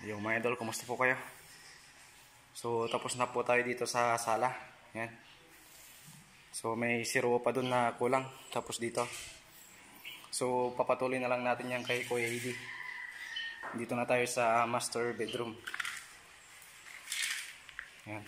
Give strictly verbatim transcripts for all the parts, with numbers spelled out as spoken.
Yung mga idol, kumusta po kayo? So tapos na po tayo dito sa sala. Yan. So may zero pa dun na kulang. Tapos dito. So papatuloy na lang natin yan kay Kuya Eddie. Dito na tayo sa master bedroom. Yan.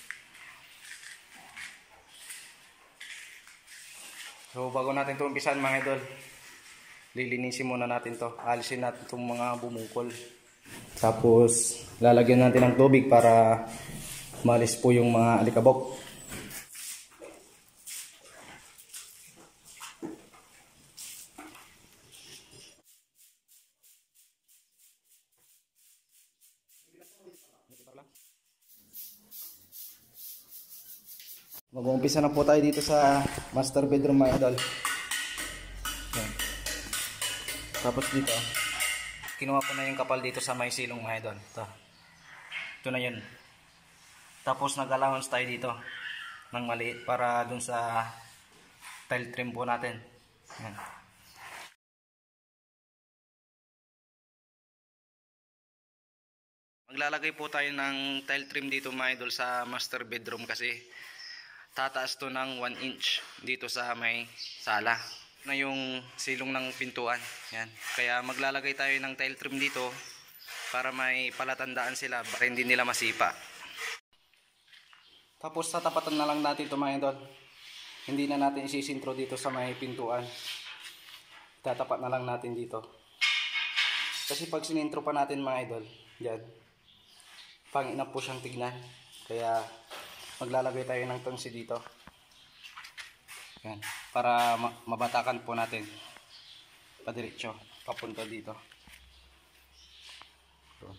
So bago natin ito umpisan mga idol, lilinisin muna natin to. Alisin natin itong mga bumungkol. Tapos lalagyan natin ng tubig para malis po yung mga alikabok. Mag-uumpisa na po tayo dito sa master bedroom mga idol. Yan. Tapos dito kinuha ko na yung kapal dito sa may silong mga idol. Ito. Ito na yun. Tapos nag-allowance tayo dito ng maliit para dun sa tile trim po natin. Yan. Maglalagay po tayo ng tile trim dito mga idol sa master bedroom kasi tataas to ng one inch dito sa may sala na yung silong ng pintuan. Yan. Kaya maglalagay tayo ng tile trim dito para may palatandaan sila para hindi nila masipa. Tapos tatapatan na lang natin ito mga idol. Hindi na natin isisintro dito sa may pintuan. Tatapat na lang natin dito. Kasi pag sinintro pa natin mga idol, yan, pangit na po siyang tignan. Kaya maglalagay tayo ng tungsi dito. Yan, para mabatakan po natin padiretso papunta dito. So.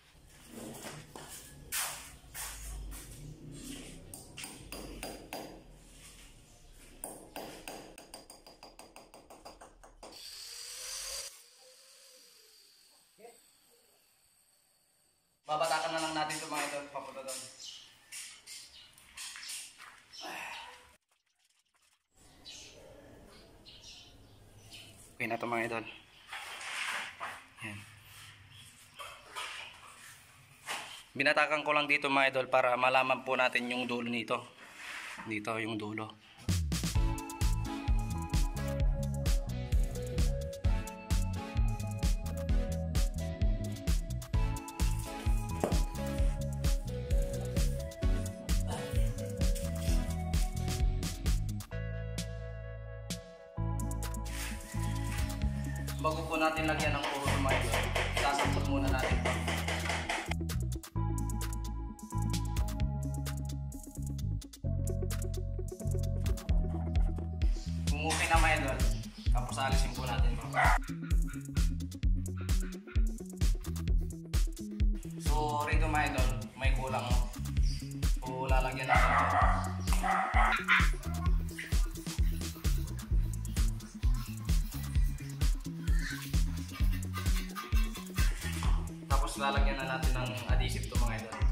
Babatakan na lang natin ito mga ito papunta doon. Okay na ito mga idol. Yan. Binatakan ko lang dito mga idol para malaman po natin yung dulo nito. Dito yung dulo. Bago po natin lagyan ng puro mga idol, sasampol muna natin ito. Kung okay na mga idol, tapos alisin po natin ito. So rito mga idol, may kulang. So lalagyan natin ito. Lalagyan na natin ng adhesive to mga idol.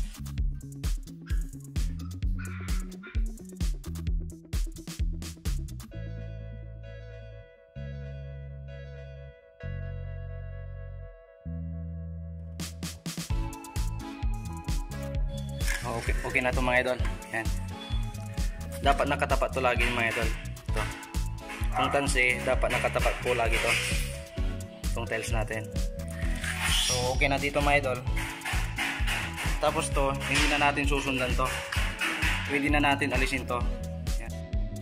Oh, okay, okay na to mga idol. Yan. Dapat nakatapat to lagi mga idol. Ito. Kung tansi, dapat nakatapat po lagi to. Itong tiles natin. So okay na dito mga idol. Tapos to, hindi na natin susundan to. Pwede na natin alisin to. Yan.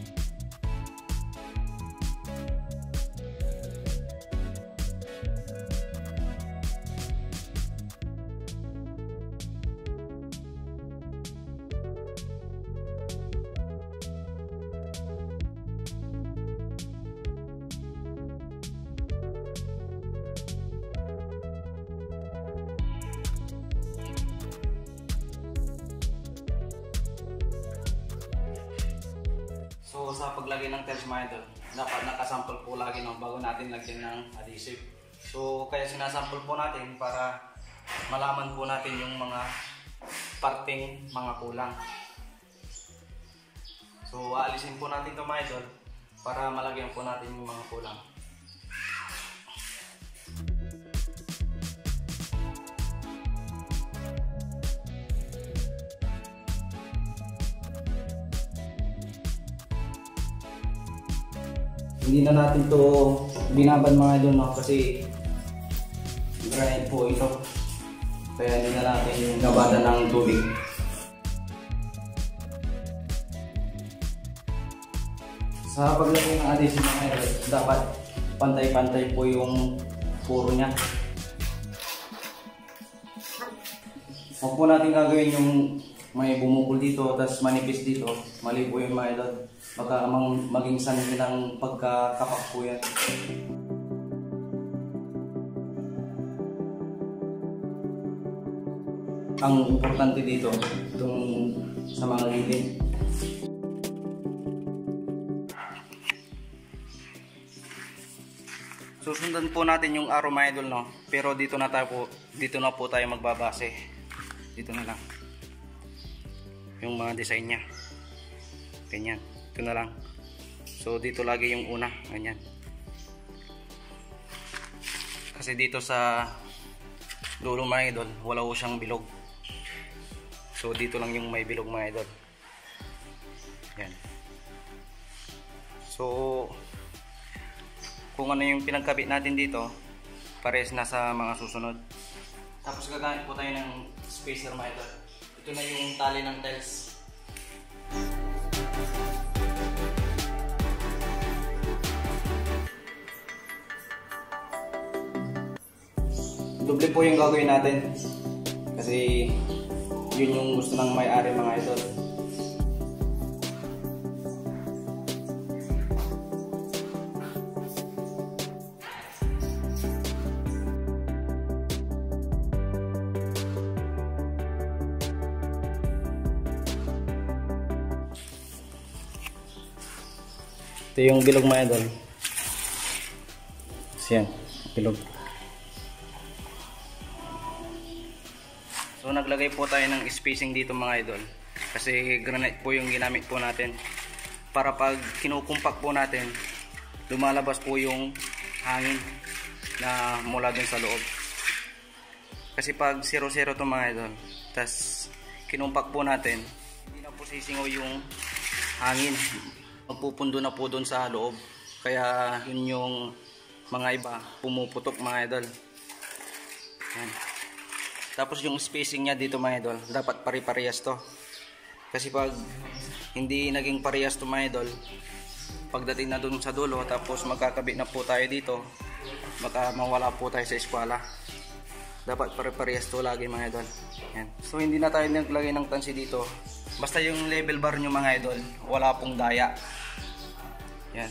So sa paglagay ng tiles mga idol, dapat nakasample po lagi no, bago natin lagyan ng adhesive. So kaya sinasample po natin para malaman po natin yung mga parting mga kulang. So aalisin po natin ito mga idol para malagyan po natin yung mga kulang. Hindi na natin to binaban mga idol, no? Kasi granite po ito. Kaya hindi na natin yung gabadan ng tubig. Sa paglagay ng adhesive mga idol, dapat pantay-pantay po yung puro niya. Huwag po natin gagawin yung may bumukol dito, tapos manipis dito. Mali po yung mga idol. Baka maging sanhi ng pagkakapak po yan. Ang importante dito, itong sa mga gilid. Susundan po natin yung arrow mga idol, no? Pero dito na tayo po, dito na po tayo magbabase. Dito na lang. Yung mga design niya. Ganyan. Ito na lang. So dito lagi yung una. Ganyan. Kasi dito sa dulo mga idol, wala po siyang bilog. So dito lang yung may bilog mga idol. Yan. So kung ano yung pinagkabit natin dito, pares na sa mga susunod. Tapos gagamit po tayo ng spacer mga idol. Ito na yung tali ng tiles. Doble po yung gagawin natin. Kasi yun yung gusto ng may-ari mga idol. Ito yung bilog mga idol. Yan, bilog. So naglagay po tayo ng spacing dito mga idol. Kasi granite po yung ginamit po natin. Para pag kinukumpak po natin, lumalabas po yung hangin na mula dun sa loob. Kasi pag zero zero to mga idol, tas kinumpak po natin, hindi na po sisingaw yung hangin. Magpupundo na po doon sa loob. Kaya yun yung mga iba pumuputok mga idol. Yan. Tapos yung spacing niya dito mga idol, dapat pare-parehas to. Kasi pag hindi naging parehas to mga idol, pagdating na doon sa dulo, tapos magkakabit na po tayo dito, baka mawala po tayo sa eskwela. Dapat pare-parehas to lagi mga idol. Yan. So hindi na tayo naglagay ng tansi dito. Basta yung level bar nyo mga idol, wala pong daya. Yan.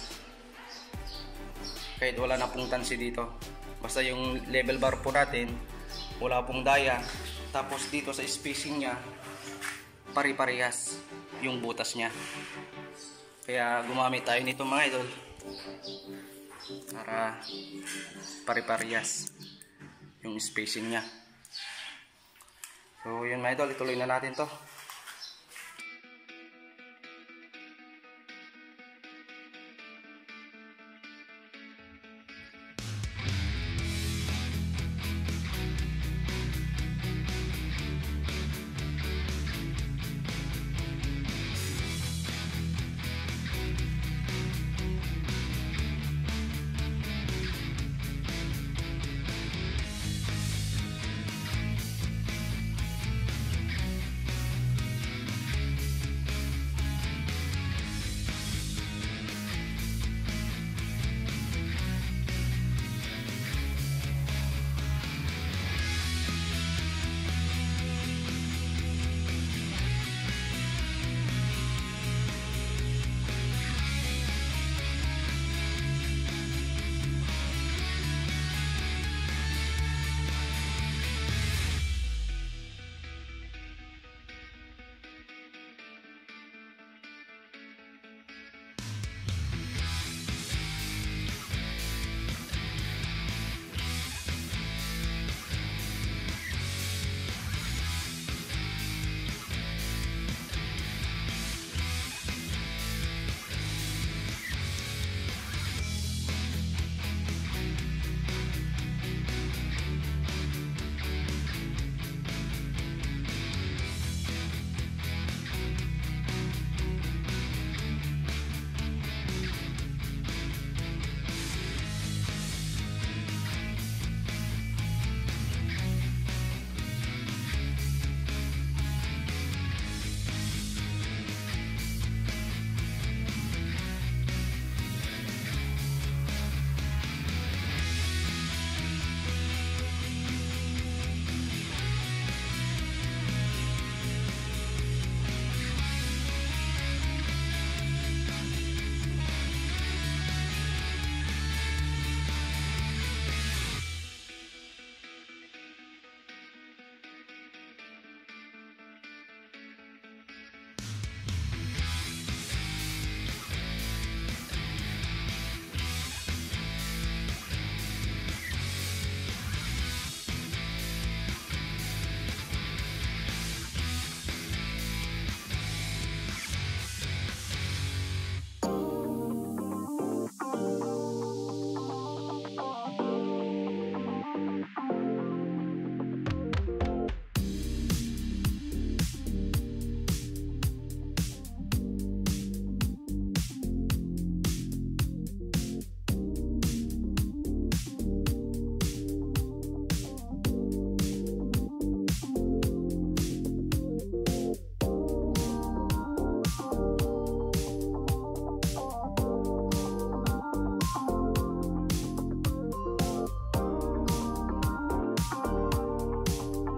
Kahit wala na pong tansi dito. Basta yung level bar po natin, wala pong daya. Tapos dito sa spacing nya, pare-parehas yung butas nya. Kaya gumamit tayo nito mga idol. Para pare-parehas yung spacing nya. So yun mga idol, ituloy na natin to.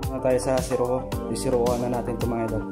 Na tayo sa zero. I-zero na natin ito mga idol.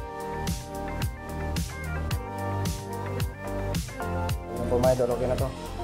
Mga idol, okay na to.